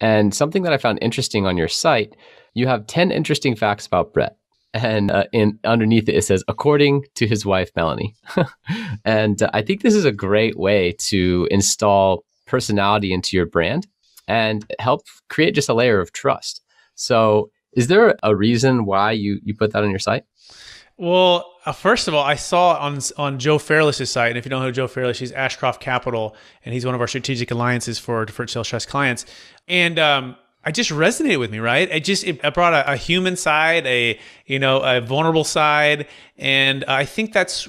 And something that I found interesting on your site, you have 10 interesting facts about Brett. And underneath it says, according to his wife, Melanie. And I think this is a great way to install personality into your brand and help create just a layer of trust. So is there a reason why you put that on your site? Well, first of all, I saw on Joe Fairless's site, and if you don't know Joe Fairless, he's Ashcroft Capital, and he's one of our strategic alliances for Deferred Sales Trust clients. And I just resonated with me, right? It brought a human side, a vulnerable side, and I think that's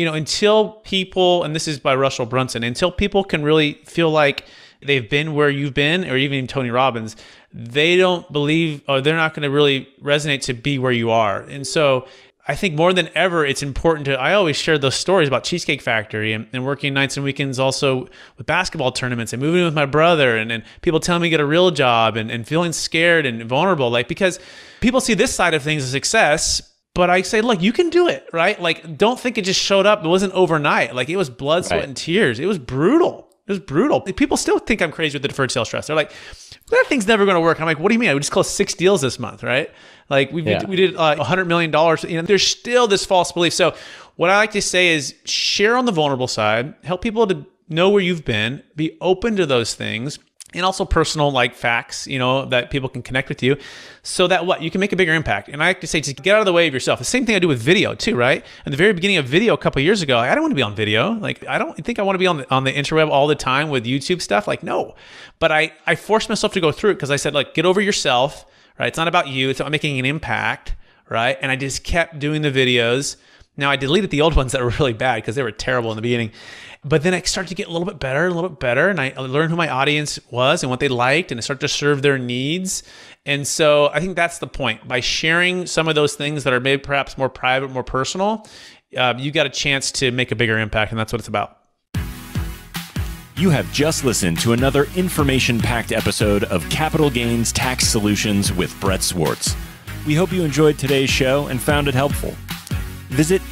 until people, and this is by Russell Brunson, until people can really feel like they've been where you've been, or even Tony Robbins, they don't believe, or they're not going to really resonate to be where you are. And so I think more than ever, it's important I always share those stories about Cheesecake Factory and working nights and weekends also with basketball tournaments and moving in with my brother and people telling me to get a real job and feeling scared and vulnerable, because people see this side of things as success, but I say, look, you can do it, right? Don't think it just showed up. It wasn't overnight. It was blood, sweat, and tears. It was brutal. It was brutal. People still think I'm crazy with the Deferred Sales Trust. They're like, that thing's never going to work. I'm like, what do you mean? We just closed 6 deals this month, right? We did $100 million. There's still this false belief. So what I like to say is share on the vulnerable side, help people to know where you've been, be open to those things, and also personal facts, that people can connect with you so that you can make a bigger impact. And I like to say, just get out of the way of yourself. The same thing I do with video too, right? At the very beginning of video a couple of years ago, I don't want to be on video. I don't think I want to be on the interweb all the time with YouTube stuff. No. But I forced myself to go through it because I said, get over yourself, right? It's not about you. It's about making an impact, right? And I just kept doing the videos. Now I deleted the old ones that were really bad because they were terrible in the beginning. But then I started to get a little bit better, and I learned who my audience was and what they liked, and I started to serve their needs. And so I think that's the point. By sharing some of those things that are maybe perhaps more private, more personal, you got a chance to make a bigger impact, and that's what it's about. You have just listened to another information-packed episode of Capital Gains Tax Solutions with Brett Swarts. We hope you enjoyed today's show and found it helpful. Visit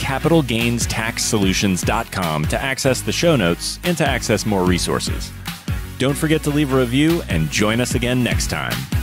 capitalgainstaxsolutions.com to access the show notes and to access more resources. Don't forget to leave a review and join us again next time.